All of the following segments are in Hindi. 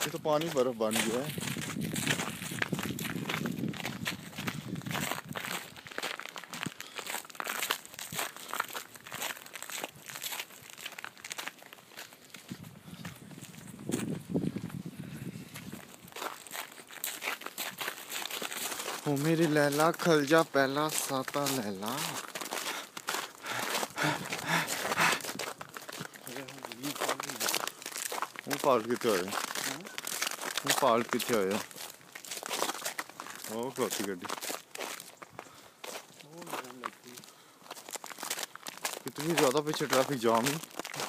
ये तो पानी बर्फ बन गया है। ओ मेरी लैला खल जा पहला साता लैला। वो पाल कितने होए? वो पाल कितने होए? ओ खलोती गड्डी। कितनी ज़्यादा पीछे ट्रैफिक जाम है।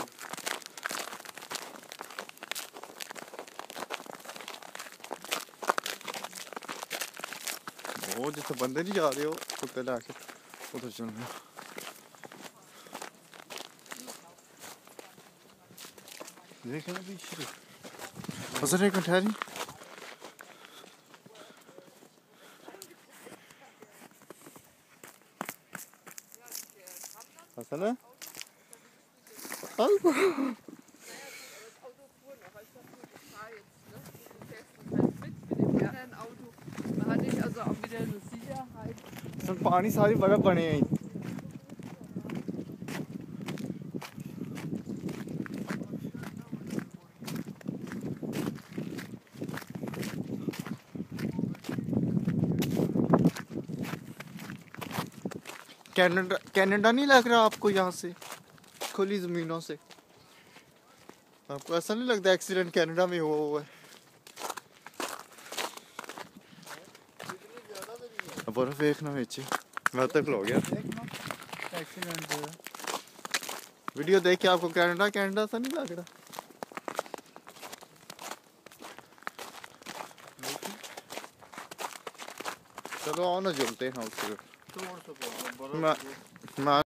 वो जिथे बंदे नहीं जा रहे हो कुत्ते लैके उधर चलना। देखना पीछे असर एक ठहरी। असल है पानी सारी बर्फ बने हैं। कनाडा कनाडा नहीं लग रहा आपको यहाँ से खुली ज़मीनों से? आपको ऐसा नहीं लगता एक्सीडेंट कनाडा में हुआ है? बर्फ देखना नीचे मैं तक लो गया एक्सीडेंट। वीडियो देख के आपको कनाडा कनाडा सा नहीं लग रहा? चलो आओ ना, जलते हैं उससे। मैं